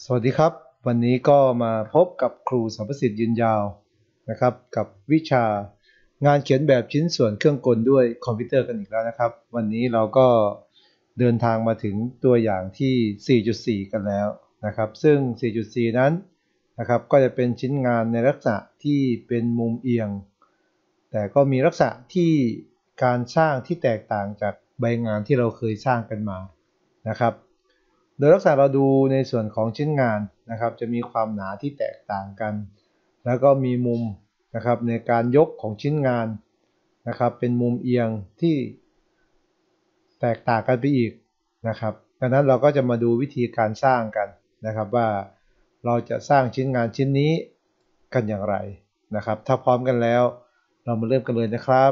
สวัสดีครับวันนี้ก็มาพบกับครูสัมประสิทธิ์ยืนยาวนะครับกับวิชางานเขียนแบบชิ้นส่วนเครื่องกลด้วยคอมพิวเตอร์กันอีกแล้วนะครับวันนี้เราก็เดินทางมาถึงตัวอย่างที่ 4.4 กันแล้วนะครับซึ่ง 4.4 นั้นนะครับก็จะเป็นชิ้นงานในลักษณะที่เป็นมุมเอียงแต่ก็มีลักษณะที่การสร้างที่แตกต่างจากใบงานที่เราเคยสร้างกันมานะครับโดยลักษณะเราดูในส่วนของชิ้นงานนะครับจะมีความหนาที่แตกต่างกันแล้วก็มีมุมนะครับในการยกของชิ้นงานนะครับเป็นมุมเอียงที่แตกต่างกันไปอีกนะครับดังนั้นเราก็จะมาดูวิธีการสร้างกันนะครับว่าเราจะสร้างชิ้นงานชิ้นนี้กันอย่างไรนะครับถ้าพร้อมกันแล้วเรามาเริ่มกันเลยนะครับ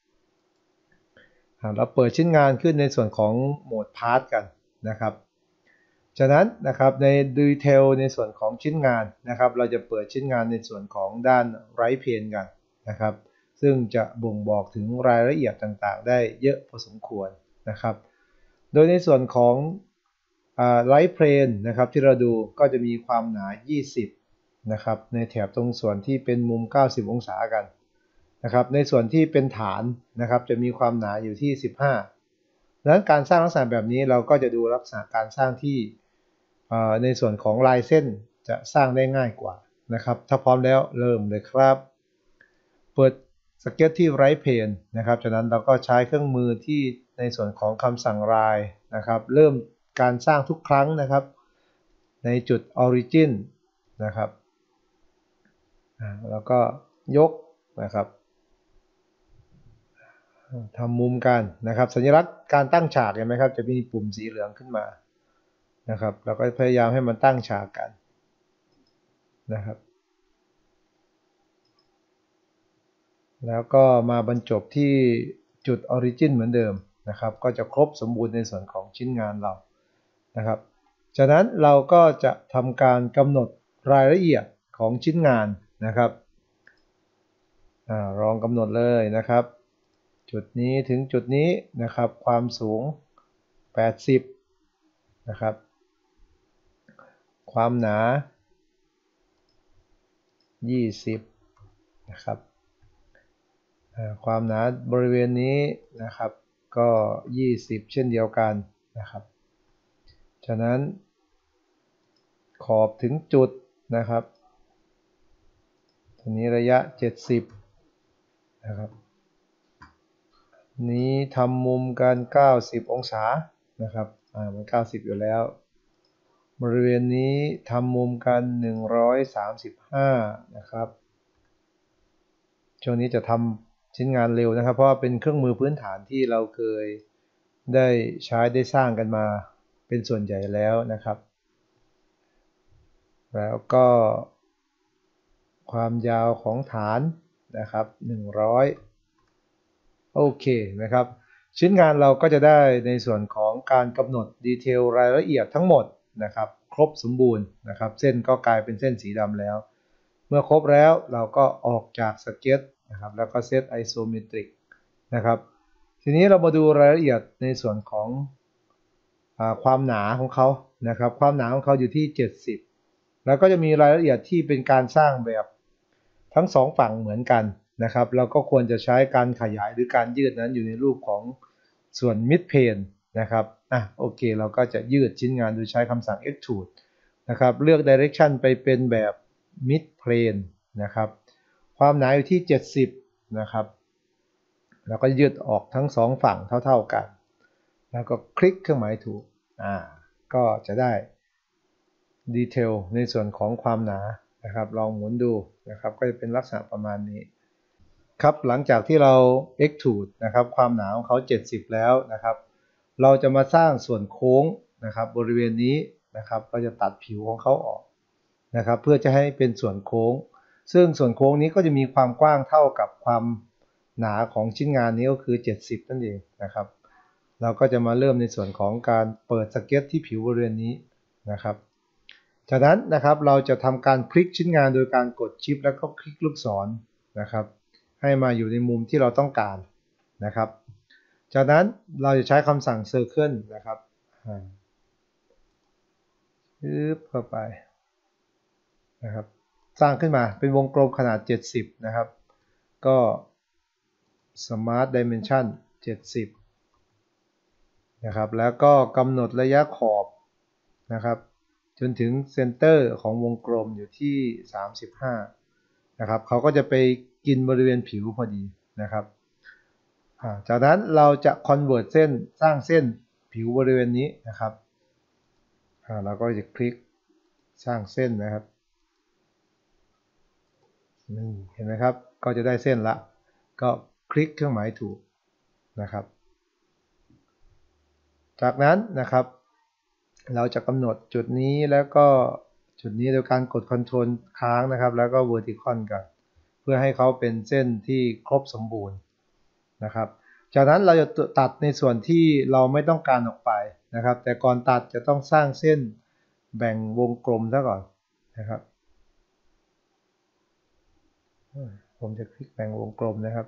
เราเปิดชิ้นงานขึ้นในส่วนของโหมดพาร์ทกันนะครับจากนั้นนะครับในดีเทลในส่วนของชิ้นงานนะครับเราจะเปิดชิ้นงานในส่วนของด้านไรท์เพนกันนะครับซึ่งจะบ่งบอกถึงรายละเอียดต่างๆได้เยอะพอสมควรนะครับโดยในส่วนของไรท์เพนนะครับที่เราดูก็จะมีความหนา20นะครับในแถบตรงส่วนที่เป็นมุม90องศากันนะครับในส่วนที่เป็นฐานนะครับจะมีความหนาอยู่ที่15ดังนั้นการสร้างลักษณะแบบนี้เราก็จะดูลักษณะการสร้างที่ในส่วนของลายเส้นจะสร้างได้ง่ายกว่านะครับถ้าพร้อมแล้วเริ่มเลยครับเปิดสเก็ตที่ไรท์เพนนะครับจากนั้นเราก็ใช้เครื่องมือที่ในส่วนของคำสั่งรายนะครับเริ่มการสร้างทุกครั้งนะครับในจุด Origin นะครับแล้วก็ยกนะครับทำมุมกันนะครับสัญลักษณ์การตั้งฉากเห็นไหมครับจะมีปุ่มสีเหลืองขึ้นมานะครับเราก็พยายามให้มันตั้งฉากกันนะครับแล้วก็มาบรรจบที่จุด Origin เหมือนเดิมนะครับก็จะครบสมบูรณ์ในส่วนของชิ้นงานเรานะครับจากนั้นเราก็จะทำการกำหนดรายละเอียดของชิ้นงานนะครับลองกำหนดเลยนะครับจุดนี้ถึงจุดนี้นะครับความสูง80นะครับความหนา20นะครับความหนาบริเวณนี้นะครับก็20เช่นเดียวกันนะครับฉะนั้นขอบถึงจุดนะครับตรงนี้ระยะ70นะครับนี้ทำมุมกัน90องศานะครับมัน90อยู่แล้วบริเวณนี้ทำมุมกัน135นะครับช่วงนี้จะทำชิ้นงานเร็วนะครับเพราะว่าเป็นเครื่องมือพื้นฐานที่เราเคยได้ใช้ได้สร้างกันมาเป็นส่วนใหญ่แล้วนะครับแล้วก็ความยาวของฐานนะครับ100โอเคนะครับชิ้นงานเราก็จะได้ในส่วนของการกำหนดดีเทลรายละเอียดทั้งหมดนะครับครบสมบูรณ์นะครับเส้นก็กลายเป็นเส้นสีดำแล้วเมื่อครบแล้วเราก็ออกจากสเก็ตนะครับแล้วก็เซตไอโซเมตริกนะครับทีนี้เรามาดูรายละเอียดในส่วนของความหนาของเขานะครับความหนาของเขาอยู่ที่70แล้วก็จะมีรายละเอียดที่เป็นการสร้างแบบทั้งสองฝั่งเหมือนกันนะครับเราก็ควรจะใช้การขยายหรือการยืดนั้นอยู่ในรูปของส่วน mid plane นะครับโอเคเราก็จะยืดชิ้นงานโดยใช้คำสั่ง extrude นะครับเลือก direction ไปเป็นแบบ mid plane นะครับความหนาอยู่ที่70นะครับแล้วก็ยืดออกทั้งสองฝั่งเท่าๆกันแล้วก็คลิกเครื่องหมายถูกก็จะได้ดีเทลในส่วนของความหนานะครับลองหมุนดูนะครับก็จะเป็นลักษณะประมาณนี้ครับหลังจากที่เรา extrude นะครับความหนาของเขา70แล้วนะครับเราจะมาสร้างส่วนโค้งนะครับบริเวณนี้นะครับเราจะตัดผิวของเขาออกนะครับเพื่อจะให้เป็นส่วนโค้งซึ่งส่วนโค้งนี้ก็จะมีความกว้างเท่ากับความหนาของชิ้นงานนี้ก็คือ70นั่นเองนะครับเราก็จะมาเริ่มในส่วนของการเปิดสเก็ตที่ผิวบริเวณนี้นะครับจากนั้นนะครับเราจะทำการคลิกชิ้นงานโดยการกดชิปแล้วก็คลิกลูกศรนะครับให้มาอยู่ในมุมที่เราต้องการนะครับจากนั้นเราจะใช้คำสั่ง Circle นะครับปึ๊บเข้าไปนะครับสร้างขึ้นมาเป็นวงกลมขนาด70นะครับก็ Smart Dimension 70นะครับแล้วก็กำหนดระยะขอบนะครับจนถึงเซนเตอร์ของวงกลมอยู่ที่35นะครับเขาก็จะไปกินบริเวณผิวพอดีนะครับจากนั้นเราจะ convert เส้นสร้างเส้นผิวบริเวณนี้นะครับเราก็จะคลิกสร้างเส้นนะครับนี่เห็นไหมครับก็จะได้เส้นละก็คลิกเครื่องหมายถูกนะครับจากนั้นนะครับเราจะกำหนดจุดนี้แล้วก็จุดนี้โดยการกด Ctrl ค้างนะครับแล้วก็ Vertical กันเพื่อให้เขาเป็นเส้นที่ครบสมบูรณ์นะครับจากนั้นเราจะตัดในส่วนที่เราไม่ต้องการออกไปนะครับแต่ก่อนตัดจะต้องสร้างเส้นแบ่งวงกลมซะก่อนนะครับผมจะคลิกแบ่งวงกลมนะครับ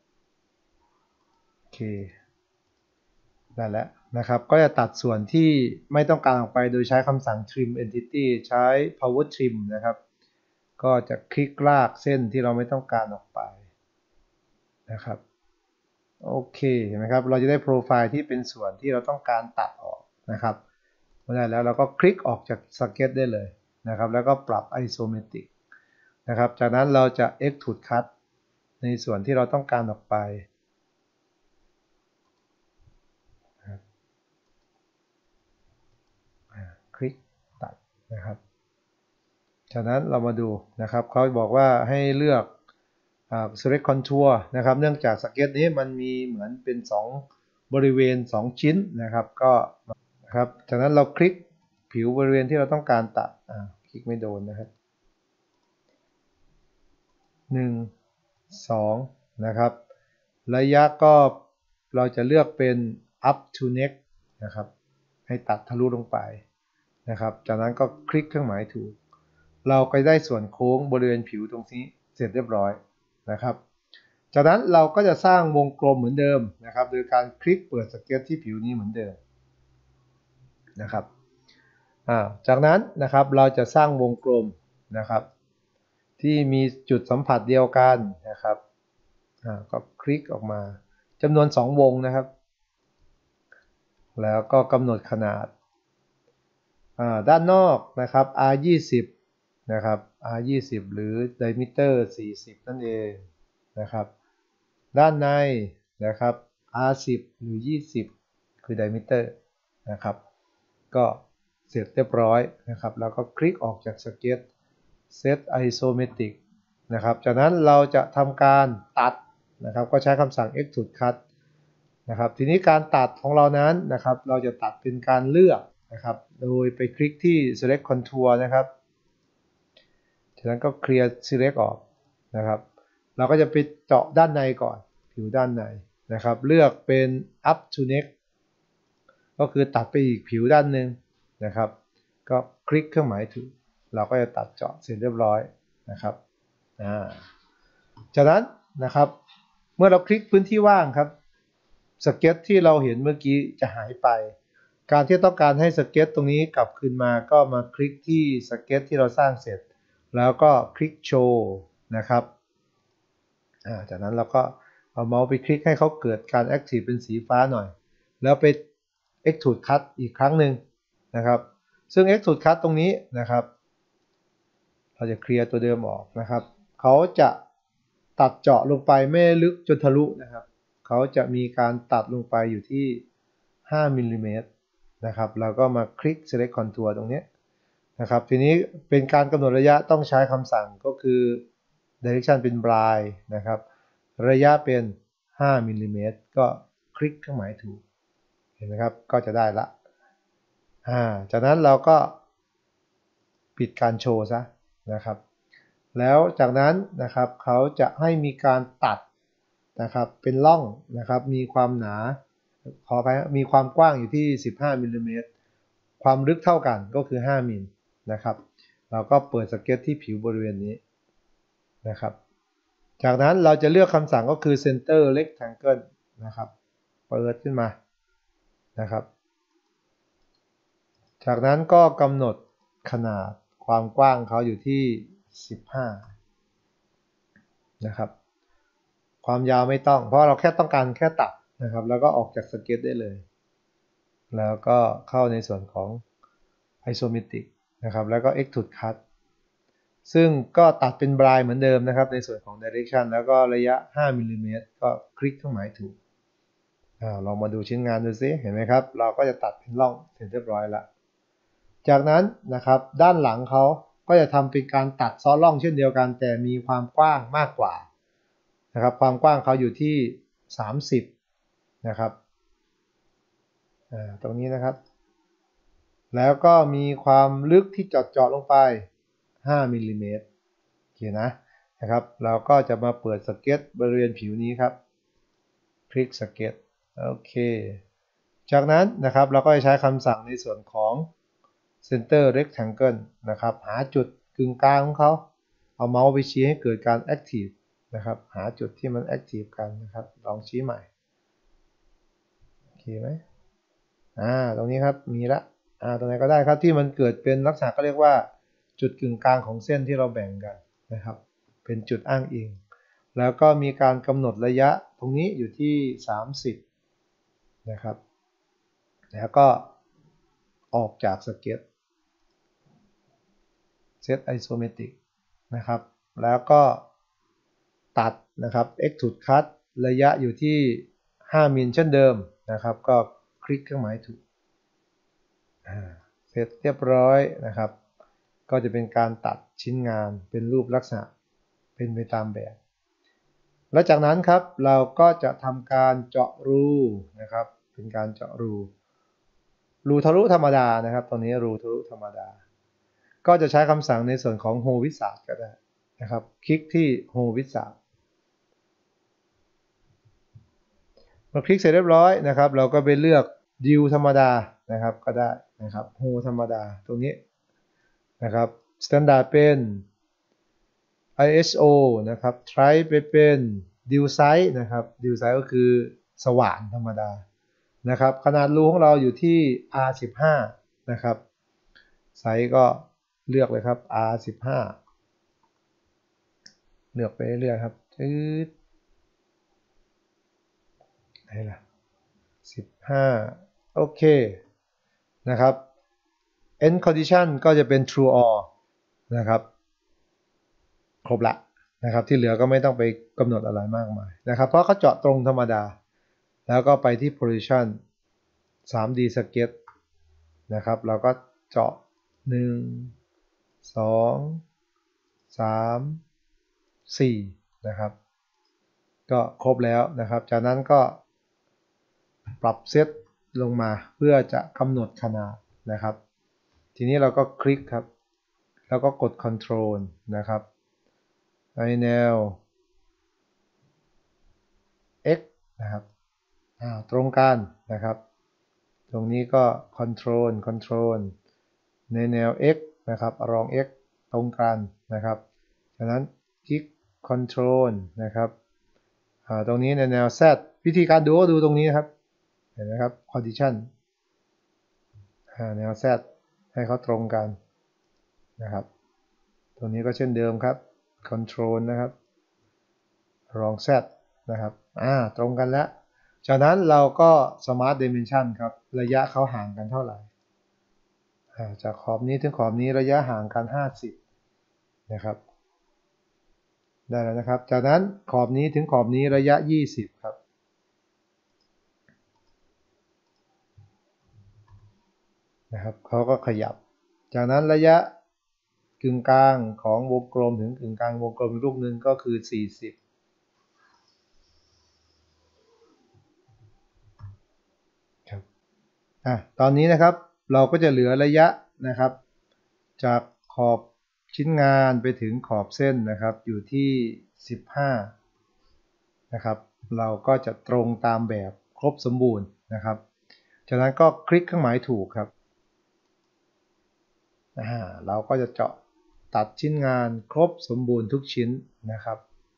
โอเคได้แล้วนะครับก็จะตัดส่วนที่ไม่ต้องการออกไปโดยใช้คำสั่ง trim entity ใช้ power trim นะครับก็จะคลิกลากเส้นที่เราไม่ต้องการออกไปนะครับโอเคเห็นไหมครับเราจะได้โปรไฟล์ที่เป็นส่วนที่เราต้องการตัดออกนะครับเมื่อได้แล้วเราก็คลิกออกจากสเก็ตได้เลยนะครับแล้วก็ปรับ isometric นะครับจากนั้นเราจะ extrude cut ในส่วนที่เราต้องการออกไปคลิกตัดนะครับจากนั้นเรามาดูนะครับเขาบอกว่าให้เลือกselect contour นะครับเนื่องจากสเก็ตนี้มันมีเหมือนเป็น2บริเวณ2ชิ้นนะครับก็นะครับจากนั้นเราคลิกผิวบริเวณที่เราต้องการตัดคลิกไม่โดนนะครับ1 2นะครับระยะก็เราจะเลือกเป็น up to neck นะครับให้ตัดทะลุลงไปนะครับจากนั้นก็คลิกเครื่องหมายถูกเราก็ได้ส่วนโค้งบริเวณผิวตรงนี้เสร็จเรียบร้อยนะครับจากนั้นเราก็จะสร้างวงกลมเหมือนเดิมนะครับโดยการคลิกเปิดสเก็ตที่ผิวนี้เหมือนเดิมนะครับจากนั้นนะครับเราจะสร้างวงกลมนะครับที่มีจุดสัมผัสเดียวกันนะครับก็คลิกออกมาจำนวน2วงนะครับแล้วก็กำหนดขนาดด้านนอกนะครับ R20 นะครับ R20 หรือ diameter 40นั่นเองนะครับด้านในนะครับ R10 หรือ20คือ diameter นะครับก็เสร็จเรียบร้อยนะครับแล้วก็คลิกออกจากสเก็ต set isometric นะครับจากนั้นเราจะทำการตัดนะครับก็ใช้คำสั่ง extrude cut นะครับทีนี้การตัดของเรานั้นนะครับเราจะตัดเป็นการเลือกนะครับโดยไปคลิกที่ select contour นะครับจากนั้นก็เคลียร์ select ออกนะครับเราก็จะไปเจาะด้านในก่อนผิวด้านในนะครับเลือกเป็น up to neck ก็คือตัดไปอีกผิวด้านหนึ่งนะครับก็คลิกเครื่องหมายถูกเราก็จะตัดเจาะเสร็จเรียบร้อยนะครับจากนั้นนะครับเมื่อเราคลิกพื้นที่ว่างครับสเก็ตที่เราเห็นเมื่อกี้จะหายไปการที่ต้องการให้สเก็ตตรงนี้กลับคืนมาก็มาคลิกที่สเก็ตที่เราสร้างเสร็จแล้วก็คลิกโชว์นะครับจากนั้นเราก็เอาเมาส์ไปคลิกให้เขาเกิดการ Active เป็นสีฟ้าหน่อยแล้วไป Extrude Cut อีกครั้งหนึ่งนะครับซึ่ง Extrude Cut ตรงนี้นะครับเราจะเคลียร์ตัวเดิมออกนะครับเขาจะตัดเจาะลงไปไม่ลึกจนทะลุนะครับเขาจะมีการตัดลงไปอยู่ที่5มิลลิเมตรนะครับเราก็มาคลิก select contour ตรงนี้นะครับทีนี้เป็นการกำหนดระยะต้องใช้คำสั่งก็คือ direction เป็น blind นะครับระยะเป็น5มิลลิเมตรก็คลิกเครื่องหมายถูกเห็นไหมครับก็จะได้ละจากนั้นเราก็ปิดการโชว์ซะนะครับแล้วจากนั้นนะครับเขาจะให้มีการตัดนะครับเป็นร่องนะครับมีความหนาขออภัยมีความกว้างอยู่ที่15มิลลิเมตรความลึกเท่ากันก็คือ5มิลนะครับเราก็เปิดสเก็ตที่ผิวบริเวณนี้นะครับจากนั้นเราจะเลือกคำสั่งก็คือ center rectangle นะครับเปิดขึ้นมานะครับจากนั้นก็กำหนดขนาดความกว้างเขาอยู่ที่15นะครับความยาวไม่ต้องเพราะเราแค่ต้องการแค่ตัดนะครับแล้วก็ออกจากสเก็ตได้เลยแล้วก็เข้าในส่วนของ isometric นะครับแล้วก็ extrude cut ซึ่งก็ตัดเป็นบรายเหมือนเดิมนะครับในส่วนของ direction แล้วก็ระยะ5มิลลิเมตรก็คลิกเครื่องหมายถูกลองมาดูชิ้นงานดูซิเห็นไหมครับเราก็จะตัดเป็นร่องเสร็จเรียบร้อยแล้วจากนั้นนะครับด้านหลังเขาก็จะทำเป็นการตัดซ้อนร่องเช่นเดียวกันแต่มีความกว้างมากกว่านะครับความกว้างเขาอยู่ที่30นะครับตรงนี้นะครับแล้วก็มีความลึกที่เจาะลงไป5มิลลิเมตรโอเคนะครับเราก็จะมาเปิดสเก็ตบริเวณผิวนี้ครับคลิกสเก็ตโอเคจากนั้นนะครับเราก็จะใช้คำสั่งในส่วนของ Center Rectangle นะครับหาจุดกึ่งกลางของเขาเอาเมาส์ไปชี้ให้เกิดการ Active นะครับหาจุดที่มัน Active กันนะครับลองชี้ใหม่โอเคไหมตรงนี้ครับมีละตรงไหนก็ได้ครับที่มันเกิดเป็นลักษณะก็เรียกว่าจุดกึ่งกลางของเส้นที่เราแบ่งกันนะครับเป็นจุดอ้างอิงแล้วก็มีการกำหนดระยะตรงนี้อยู่ที่30นะครับแล้วก็ออกจากสเก็ตเซตไอโซเมตริกนะครับแล้วก็ตัดนะครับ extrude cut ระยะอยู่ที่5มิลเช่นเดิมนะครับก็คลิกเครื่องหมายถูกเสร็จเรียบร้อยนะครับก็จะเป็นการตัดชิ้นงานเป็นรูปลักษณะเป็นไปตามแบบแล้วจากนั้นครับเราก็จะทำการเจาะรูนะครับเป็นการเจาะรูทะลุธรรมดานะครับตรงนี้รูทะลุธรรมดาก็จะใช้คำสั่งในส่วนของ Hole Wizard ก็ได้นะครับคลิกที่ Hole Wizard เมื่อคลิกเสร็จเรียบร้อยนะครับเราก็ไปเลือกดิวธรรมดานะครับก็ได้นะครับโฮธรรมดาตรงนี้นะครับ Standard เป็น ISO นะครับ Try ไปเป็น Diw Size นะครับ Diw Size ก็คือสว่านธรรมดานะครับขนาดรูของเราอยู่ที่ R15 นะครับไซส์ก็เลือกเลยครับ R15 เลือกไปเรื่อยๆครับไหนล่ะ15โอเคนะครับ end condition ก็จะเป็น true all นะครับครบละนะครับที่เหลือก็ไม่ต้องไปกำหนดอะไรมากมายนะครับเพราะเขาเจาะตรงธรรมดาแล้วก็ไปที่ position 3D sketch นะครับเราก็เจาะ1 2 3 4นะครับก็ครบแล้วนะครับจากนั้นก็ปรับเซตลงมาเพื่อจะกำหนดขนาดนะครับทีนี้เราก็คลิกครับแล้วก็กด Ctrl นะครับในแนว x นะครับตรงกันนะครับตรงนี้ก็ Ctrl ในแนว x นะครับรอง x ตรงกันนะครับจากนั้นคลิก Ctrl นะครับตรงนี้ในแนว z วิธีการดูก็ดูตรงนี้นะครับเห็นไหมครับ Condition แนว z ให้เขาตรงกันนะครับตรงนี้ก็เช่นเดิมครับ Control นะครับรอง z นะครับตรงกันแล้วจากนั้นเราก็ Smart Dimension ครับระยะเขาห่างกันเท่าไหร่จากขอบนี้ถึงขอบนี้ระยะห่างกัน50นะครับได้แล้วนะครับจากนั้นขอบนี้ถึงขอบนี้ระยะ20ครับนะครับเขาก็ขยับจากนั้นระยะกึ่งกลางของวงกลมถึงกึ่งกลางวงกลมลูกนึงก็คือ40ครับตอนนี้นะครับเราก็จะเหลือระยะนะครับจากขอบชิ้นงานไปถึงขอบเส้นนะครับอยู่ที่15นะครับเราก็จะตรงตามแบบครบสมบูรณ์นะครับจากนั้นก็คลิกเครื่องหมายถูกครับเราก็จะเจาะตัดชิ้นงานครบสมบูรณ์ทุกชิ้นนะครับ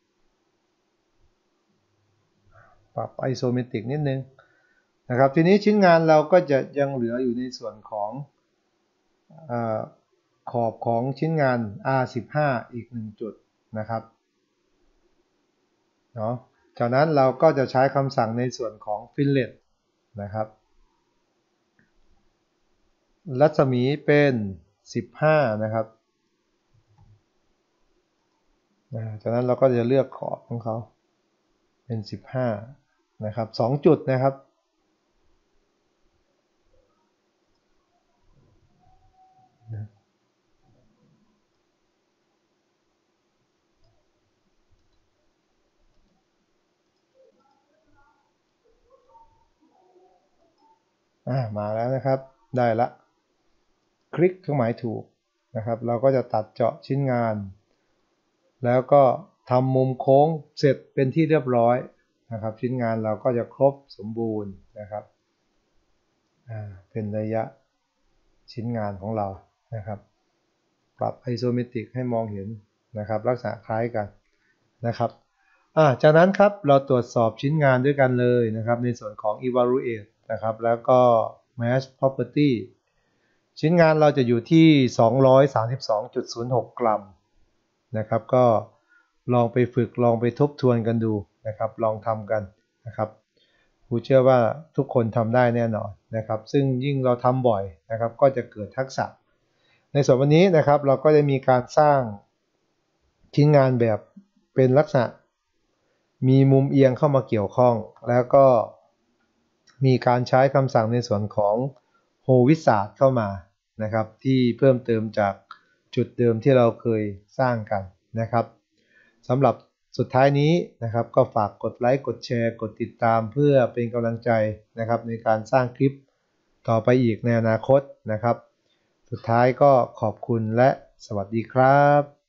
ปรับ isometric นิดนึงนะครับทีนี้ชิ้นงานเราก็จะยังเหลืออยู่ในส่วนของอบของชิ้นงาน R15 อีก1จุดนะครับเนาะจากนั้นเราก็จะใช้คำสั่งในส่วนของ fillet นะครับรัศมีเป็น15นะครับจากนั้นเราก็จะเลือกขอบของเขาเป็น15นะครับ2จุดนะครับมาแล้วนะครับได้ละคลิกเครื่องหมายถูกนะครับเราก็จะตัดเจาะชิ้นงานแล้วก็ทำมุมโค้งเสร็จเป็นที่เรียบร้อยนะครับชิ้นงานเราก็จะครบสมบูรณ์นะครับเป็นระยะชิ้นงานของเรานะครับปรับไอโซเมตริกให้มองเห็นนะครับลักษณะคล้ายกันนะครับจากนั้นครับเราตรวจสอบชิ้นงานด้วยกันเลยนะครับในส่วนของ evaluate นะครับแล้วก็ match property ชิ้นงานเราจะอยู่ที่ 232.06 กรัมนะครับก็ลองไปฝึกลองไปทบทวนกันดูนะครับลองทำกันนะครับครูเชื่อว่าทุกคนทำได้แน่นอนนะครับซึ่งยิ่งเราทำบ่อยนะครับก็จะเกิดทักษะในส่วนวันนี้นะครับเราก็จะมีการสร้างชิ้นงานแบบเป็นลักษณะมีมุมเอียงเข้ามาเกี่ยวข้องแล้วก็มีการใช้คำสั่งในส่วนของโฮวิสาดเข้ามานะครับที่เพิ่มเติมจากจุดเดิมที่เราเคยสร้างกันนะครับสำหรับสุดท้ายนี้นะครับก็ฝากกดไลค์กดแชร์กดติดตามเพื่อเป็นกำลังใจนะครับในการสร้างคลิปต่อไปอีกในอนาคตนะครับสุดท้ายก็ขอบคุณและสวัสดีครับ